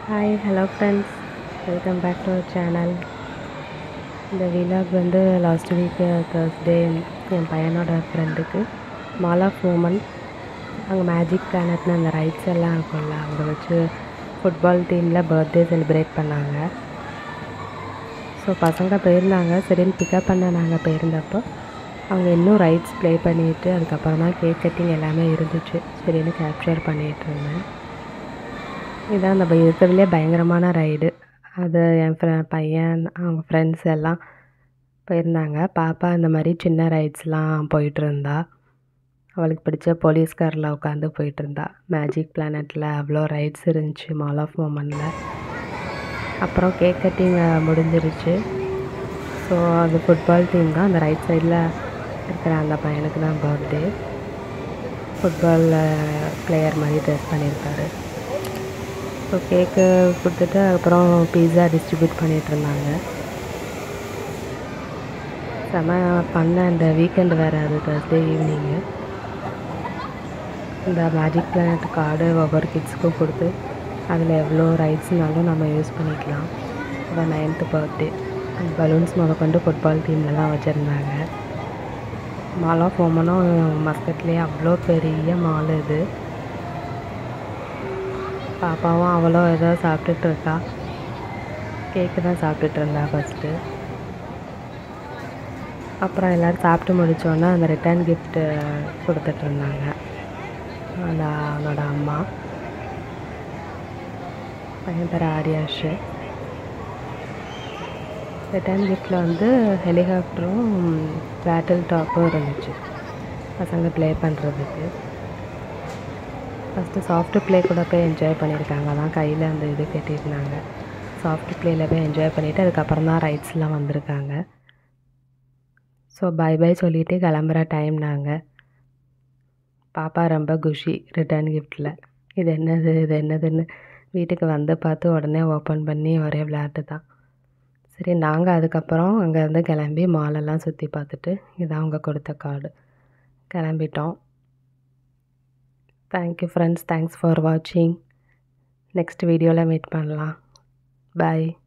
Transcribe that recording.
Hi, hello friends. Welcome back to our channel. இந்த vlog வந்து last week Thursday என் பையனோட ஃப்ரெண்டுக்கு மால் ஆஃப் ஓமன் அங்கே மேஜிக் பிளானட்னு அந்த ரைட்ஸ் எல்லாம் இருக்கும்ல அங்கே வச்சு ஃபுட்பால் டீமில் பர்த்டே செலிப்ரேட் பண்ணாங்க. ஸோ பசங்க போயிருந்தாங்க. சரின்னு பிக்கப் பண்ண நாங்கள் போயிருந்தப்போ அவங்க இன்னும் ரைட்ஸ் ப்ளே பண்ணிவிட்டு அதுக்கப்புறம் தான் கேக் கட்டிங் எல்லாமே இருந்துச்சு. சரின்னு கேப்சர் பண்ணிகிட்டு இருந்தேன். இதான் நம்ம இருக்கிறதுலே பயங்கரமான ரைடு. அது என் பையன் அவங்க ஃப்ரெண்ட்ஸ் எல்லாம் போயிருந்தாங்க. பாப்பா இந்த மாதிரி சின்ன ரைட்ஸ்லாம் போயிட்டுருந்தா. அவளுக்கு பிடிச்ச போலீஸ் காரில் உட்காந்து போயிட்டுருந்தா. மேஜிக் பிளானட்டில் அவ்வளோ ரைட்ஸ் இருந்துச்சு மால் ஆஃப் ஓமனில். அப்புறம் கேக் கட்டிங் முடிஞ்சிருச்சு. ஸோ அது ஃபுட்பால் டீம் தான். அந்த ரைட் சைடில் இருக்கிற அந்த பையனுக்கு தான் பர்த்டே. ஃபுட்பால் பிளேயர் மாதிரி ட்ரெஸ் பண்ணியிருக்காரு. ஸோ கேக்கு கொடுத்துட்டு அப்புறம் பீஸா டிஸ்ட்ரிபியூட் பண்ணிகிட்ருந்தாங்க. செம பண்ண அந்த வீக்கெண்டு வேறு அது Thursday ஈவினிங்கு. இந்த மேஜிக் பிளானட் கார்டு ஒவ்வொரு கிட்ஸுக்கும் கொடுத்து அதில் எவ்வளோ ரைட்ஸ்னாலும் நம்ம யூஸ் பண்ணிக்கலாம். அதான் 9th பர்த்டே. அந்த பலூன்ஸ் முதற்கொண்டு ஃபுட்பால் டீம்லலாம் வச்சுருந்தாங்க. மால் ஆஃப் ஓமனும் மஸ்கட்லேயே அவ்வளோ பெரிய மால் இது. பாப்பாவும் அவளோ ஏதோ சாப்பிட்டுட்டு இருக்கா. கேக்கு தான் சாப்பிட்டுட்டு இருந்தா ஃபஸ்ட்டு. அப்புறம் எல்லோரும் சாப்பிட்டு முடித்தோன்னே அந்த ரிட்டர்ன் கிஃப்ட்டு கொடுத்துட்ருந்தாங்க அவனோட அம்மா. பையன் பேர் ஆரியாஷு. ரிட்டர்ன் கிஃப்டில் வந்து ஹெலிகாப்டரும் பேட்டில் டாப்பும் இருந்துச்சு பசங்க ப்ளே பண்ணுறதுக்கு. ஃபஸ்ட்டு சாஃப்ட் ப்ளே கூட போய் என்ஜாய் பண்ணியிருக்காங்க. அதான் கையில் அந்த இது கட்டியிருந்தாங்க. சாஃப்ட் ப்ளேயில் போய் என்ஜாய் பண்ணிவிட்டு அதுக்கப்புறம் தான் ரைட்ஸ்லாம் வந்திருக்காங்க. ஸோ பை சொல்லிவிட்டு கிளம்புற டைம் நாங்கள். பாப்பா ரொம்ப குஷி ரிட்டர்ன் கிஃப்டில். இது என்னதுன்னு வீட்டுக்கு வந்து பார்த்து உடனே ஓப்பன் பண்ணி ஒரே விளையாட்டு தான். சரி நாங்கள் அதுக்கப்புறம் அங்கேருந்து கிளம்பி மாலெல்லாம் சுற்றி பார்த்துட்டு இதான் அவங்க கொடுத்த கார்டு கிளம்பிட்டோம். Thank you friends. தேங்க்ஸ் ஃபார் வாட்சிங். நெக்ஸ்ட் வீடியோவில் மீட் பண்ணலாம். பாய்.